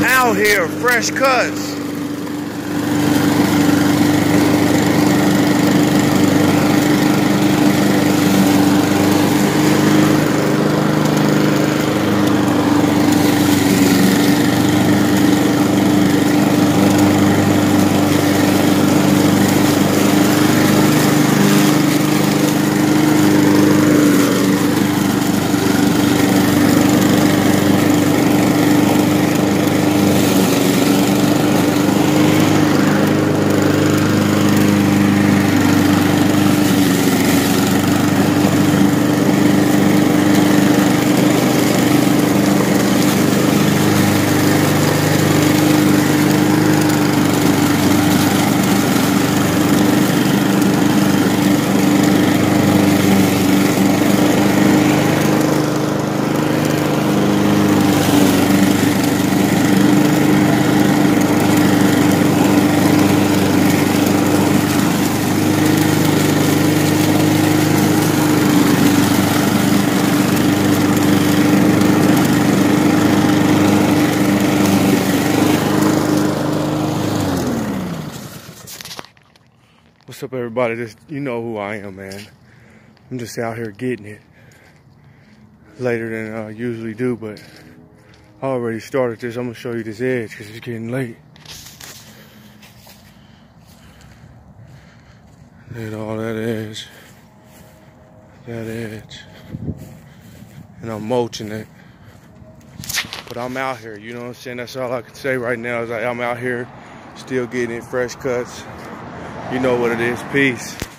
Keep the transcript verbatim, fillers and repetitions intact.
Out here, fresh cuts. What's up, everybody? Just, you know who I am, man. I'm just out here getting it later than I usually do, but I already started this. I'm gonna show you this edge because it's getting late. Did all that edge, that edge, and I'm mulching it. But I'm out here, you know what I'm saying? That's all I can say right now is like I'm out here still getting it, fresh cuts. You know what it is. Peace.